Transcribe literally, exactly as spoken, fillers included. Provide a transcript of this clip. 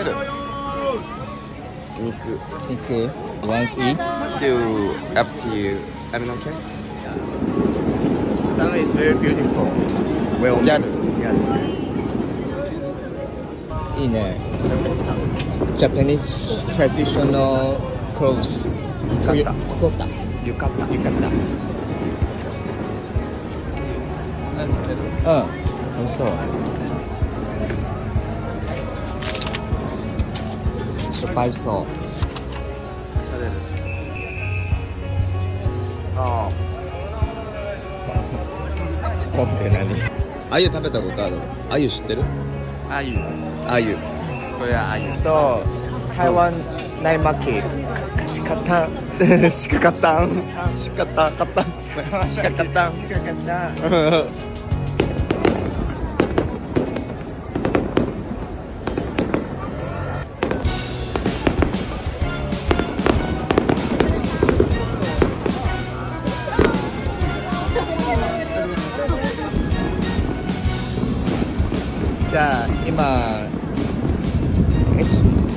る？肉。 肉 You want to eat? To up to you. I'm not okay. Sun is very beautiful. Well, ギャル。 いいね。Japanese traditional clothes. 浴衣。 ココタ。 浴衣。 浴衣。 何食べる？ うん。美味しそう。しょっぱいそう。 食べる。ああ。 なんで何？あゆ食べたことある？あゆ知ってる？ あゆ。 あゆ。 これはあゆ。 と台湾内巻き。しかたん。しかかたん。しかたかたん。しかかたん。しかかたん。じゃあ今え